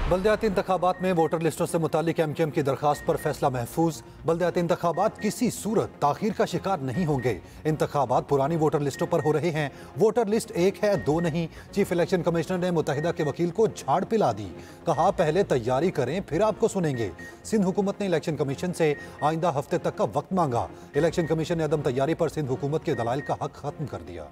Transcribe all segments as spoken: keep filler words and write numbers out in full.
बल्दियाती इंतखाबात में वोटर लिस्टों से मुतालिक एम क्यू एम की दरखास्त पर फैसला महफूज। बल्दियाती इंतखाबात किसी सूरत ताखीर का शिकार नहीं होंगे। इंतखाबात पुरानी वोटर लिस्टों पर हो रहे हैं। वोटर लिस्ट एक है, दो नहीं। चीफ इलेक्शन कमिश्नर ने मुत्तहिदा के वकील को झाड़ पिला दी। कहा पहले तैयारी करें फिर आपको सुनेंगे। सिंध हुकूमत ने इलेक्शन कमीशन से आइंदा हफ्ते तक का वक्त मांगा। इलेक्शन कमीशन ने अदम तैयारी पर सिंध हुकूमत के दलाइल का हक खत्म कर दिया।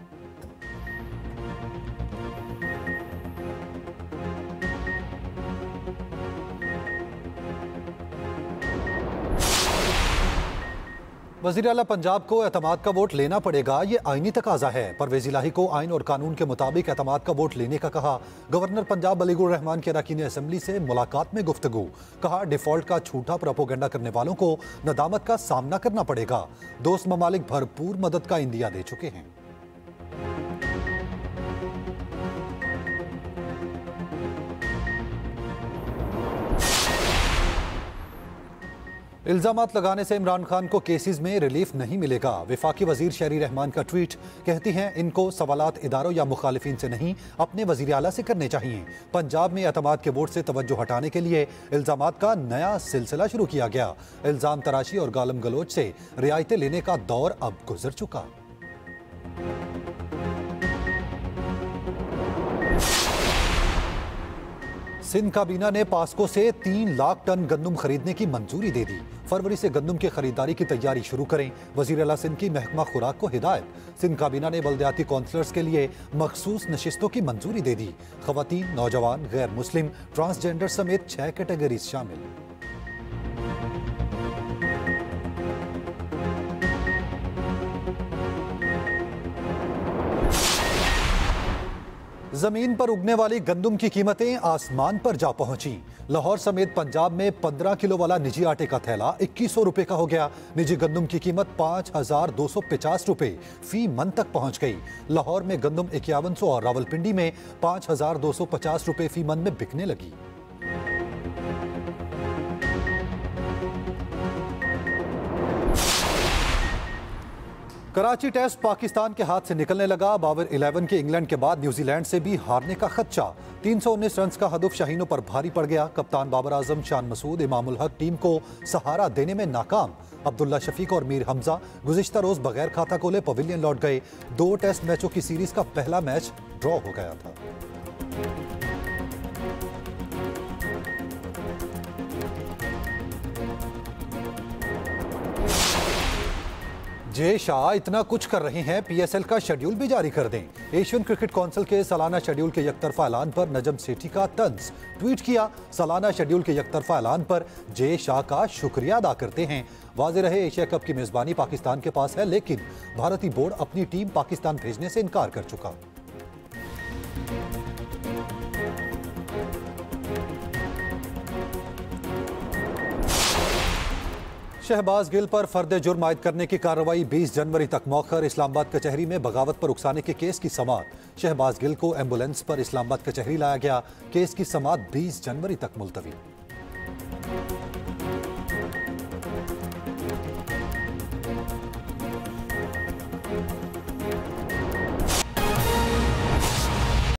वज़ीर आला पंजाब को एतमाद का वोट लेना पड़ेगा, ये आईनी तकाजा है। परवेज़ इलाही को आइन और कानून के मुताबिक एतमाद का वोट लेने का कहा। गवर्नर पंजाब अलीगुर रहमान के अरकान असम्बली से मुलाकात में गुफ्तगू। कहा डिफॉल्ट का झूठा प्रोपोगंडा करने वालों को नदामत का सामना करना पड़ेगा। दोस्त ममालिक भरपूर मदद का इंदिया दे चुके हैं। इल्जामात लगाने से इमरान खान को केसेस में रिलीफ नहीं मिलेगा। वफाकी वजीर शहरी रहमान का ट्वीट। कहती हैं इनको सवालात इदारों या मुखालिफिन से नहीं अपने वजीर आला से करने चाहिए। पंजाब में एतमाद के वोट से तवज्जो हटाने के लिए इल्जामात का नया सिलसिला शुरू किया गया। इल्जाम तराशी और गालम गलोच से रियायतें लेने का दौर अब गुजर चुका। सिंध काबीना ने पास्को से तीन लाख टन गंदम खरीदने की मंजूरी दे दी। फरवरी से गंदम की खरीदारी की तैयारी शुरू करें। वजीर आला सिंध की महकमा खुराक को हिदायत। सिंध काबीना ने बल्दियाती कौंसलर्स के लिए मखसूस नशिस्तों की मंजूरी दे दी। खवातीन, नौजवान, गैर मुस्लिम, ट्रांसजेंडर समेत छह कैटेगरीज शामिल। जमीन पर उगने वाली गंदम की कीमतें आसमान पर जा पहुंची। लाहौर समेत पंजाब में पंद्रह किलो वाला निजी आटे का थैला इक्कीस सौ रुपए का हो गया। निजी गंदम की कीमत पाँच हजार दो सौ पचास रुपए फी मन तक पहुंच गई। लाहौर में गंदम इक्यावन सौ और रावलपिंडी में पाँच हजार दो सौ पचास रुपए फी मन में बिकने लगी। कराची टेस्ट पाकिस्तान के हाथ से निकलने लगा। बाबर इलेवन के इंग्लैंड के बाद न्यूजीलैंड से भी हारने का खदशा। तीन सौ उन्नीस रन का हदफ शाहीनों पर भारी पड़ गया। कप्तान बाबर आजम, शान मसूद, इमामुल हक टीम को सहारा देने में नाकाम। अब्दुल्ला शफीक और मीर हमजा गुज़िश्ता रोज बगैर खाता खोले पवेलियन लौट गए। दो टेस्ट मैचों की सीरीज का पहला मैच ड्रॉ हो गया था। जे शाह इतना कुछ कर रहे हैं, पीएसएल का शेड्यूल भी जारी कर दें। एशियन क्रिकेट काउंसिल के सालाना शेड्यूल के यकतरफा ऐलान पर नजम सेठी का तंज। ट्वीट किया सालाना शेड्यूल के यकतरफा ऐलान पर जे शाह का शुक्रिया अदा करते हैं। वाज़ेह रहे एशिया कप की मेजबानी पाकिस्तान के पास है, लेकिन भारतीय बोर्ड अपनी टीम पाकिस्तान भेजने से इनकार कर चुका। शहबाज गिल पर फर्द जुर्म आयद करने की कार्रवाई बीस जनवरी तक मौखर। इस्लामाबाद कचहरी में बगावत पर उकसाने के केस की समाअत। शहबाज गिल को एम्बुलेंस पर इस्लामाबाद कचहरी लाया गया। केस की समाअत बीस जनवरी तक मुलतवी।